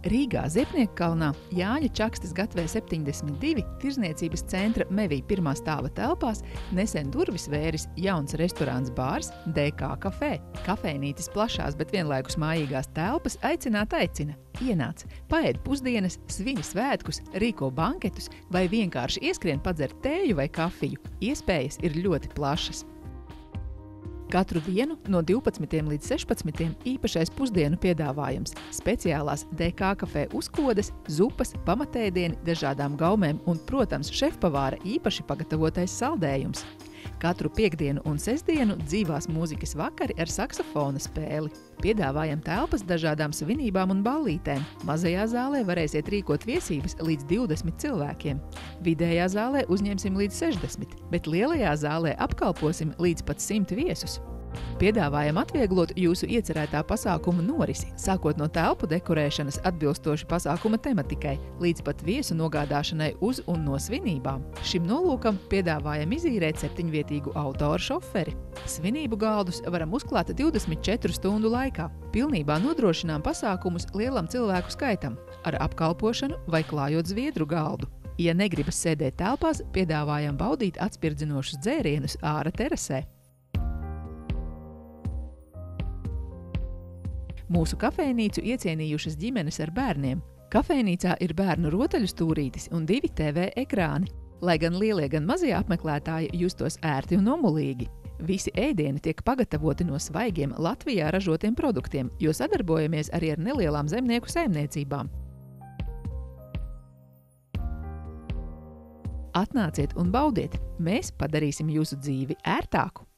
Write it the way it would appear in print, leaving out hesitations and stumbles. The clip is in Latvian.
Rīgā Ziepniekkalnā Jāņa Čakstes gatavē 72 tirzniecības centra Mevī pirmā stāva telpās nesen durvis vēris jauns restorāns bārs DK Kafē. Kafejnītes plašās, bet vienlaikus mājīgās telpas aicina. Ienāc, paēd pusdienas, svini svētkus, rīko banketus vai vienkārši ieskrien padzert tēju vai kafiju. Iespējas ir ļoti plašas. Katru dienu no 12 līdz 16 īpašais pusdienu piedāvājums, speciālās DK kafē uzkodes, zupas, pamatēdieni, dažādām gaumēm un, protams, šefpavāra īpaši pagatavotais saldējums. Katru piektdienu un sestdienu dzīvās mūzikas vakari ar saksofona spēli. Piedāvājam telpas dažādām svinībām un ballītēm. Mazajā zālē varēsiet rīkot viesības līdz 20 cilvēkiem. Vidējā zālē uzņemsim līdz 60, bet lielajā zālē apkalposim līdz pat 100 viesus. Piedāvājam atvieglot jūsu iecerētā pasākuma norisi, sākot no telpu dekorēšanas atbilstoši pasākuma tematikai, līdz pat viesu nogādāšanai uz un no svinībām. Šim nolūkam piedāvājam izīrēt 7-vietīgu autoru šoferi. Svinību galdus varam uzklāt 24 stundu laikā. Pilnībā nodrošinām pasākumus lielam cilvēku skaitam, ar apkalpošanu vai klājot zviedru galdu. Ja negribas sēdēt telpās, piedāvājam baudīt atspirdzinošus dzērienus āra terasē. Mūsu kafejnīcu iecienījušas ģimenes ar bērniem. Kafejnīcā ir bērnu rotaļu stūrītis un 2 TV ekrāni, lai gan lielie, gan mazie apmeklētāji justos ērti un omulīgi. Visi ēdieni tiek pagatavoti no svaigiem Latvijā ražotiem produktiem, jo sadarbojamies arī ar nelielām zemnieku saimniecībām. Atnāciet un baudiet, mēs padarīsim jūsu dzīvi ērtāku!